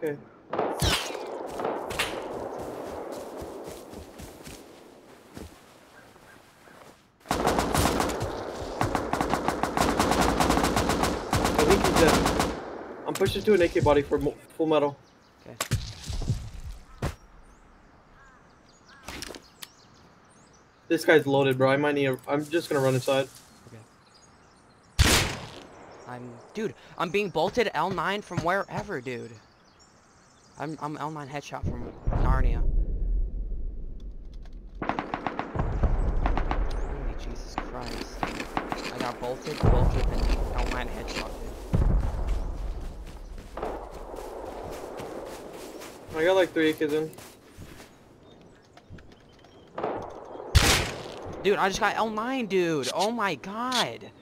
Okay. I think he's dead. I'm pushing to an AK body for full metal. Okay. This guy's loaded, bro. I might need. I'm just gonna run inside. Okay. Dude, I'm being bolted L9 from wherever, dude. I'm L9 headshot from Narnia. Holy Jesus Christ. I got bolted, and L9 headshot, dude. I got like 3 AKs in. Dude, I just got L9, dude. Oh my god.